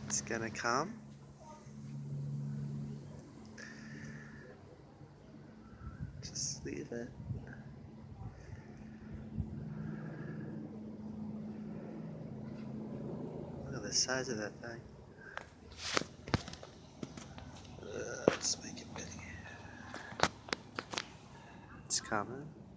It's gonna come. Just leave it. Look at the size of that thing. Let's make it big. It's coming.